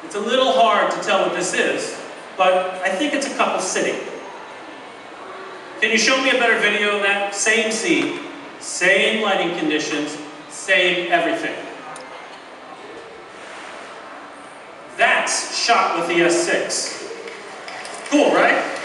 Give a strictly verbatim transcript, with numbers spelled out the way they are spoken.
It's a little hard to tell what this is, but I think it's a couple sitting. Can you show me a better video of that? Same scene, same lighting conditions, same everything. That's shot with the S six. Cool, right?